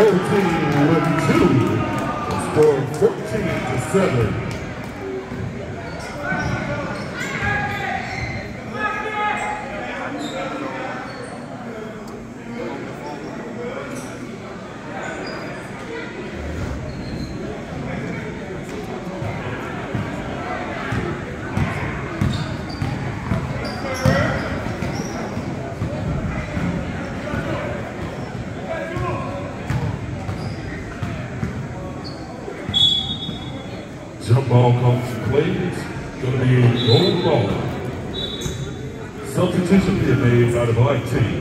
gold team with 2. The score 14-7. Jump ball comes to play. It's going to be a gold ball. Substitution being made by the black team.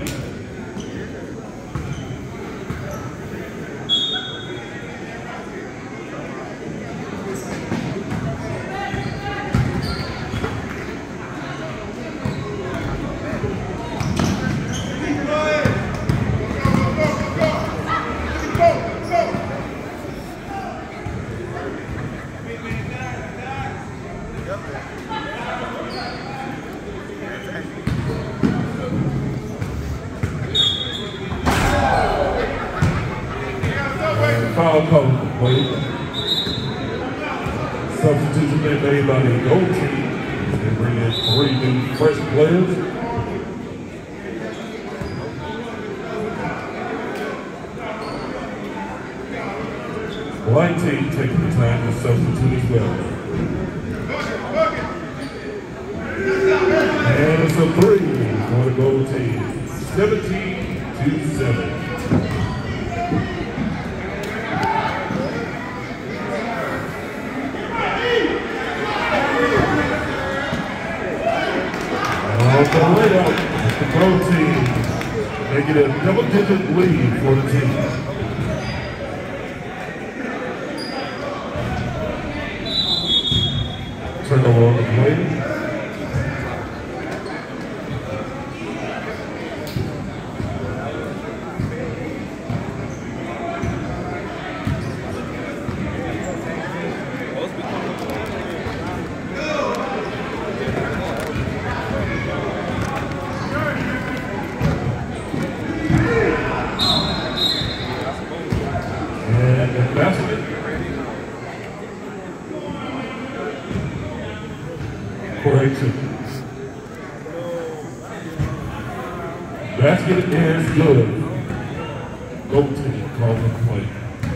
Foul call to play. Substitution being made by the gold team. They bring in 3 new fresh players. Black team taking the time to substitute as well. And it's a 3 for the gold team. 17-7. Off the layup, the gold team making a double-digit lead for the team. Turnover on the play. Basket. Correction. Basket is good. Gold team calls the play.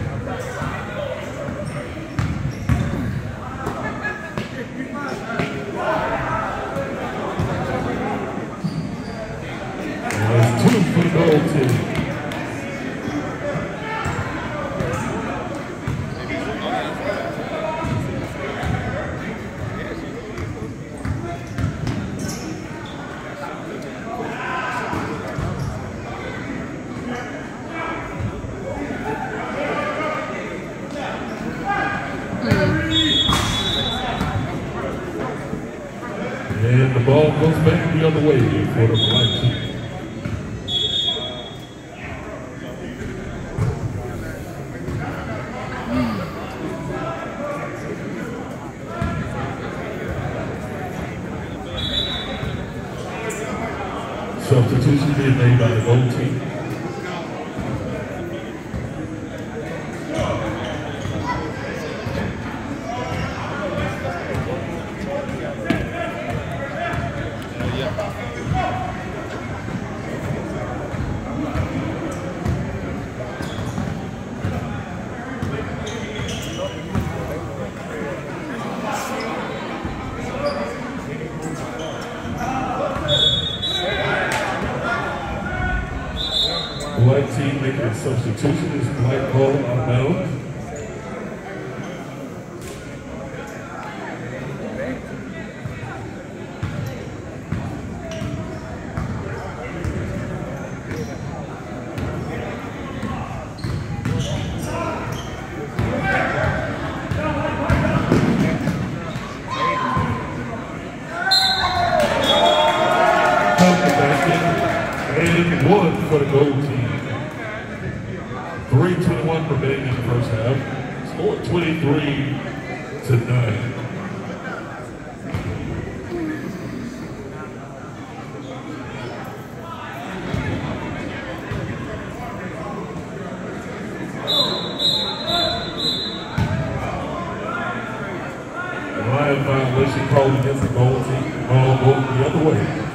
And that's 2 for the gold team. And the ball goes back the other way for the black team. Substitution being made by the gold team. Black team making a substitution is black ball out of bounds. And 1 for the gold team. 3:21 remaining in the first half. Score 23-9. 5 violation called against the goal team. Ball goes the other way.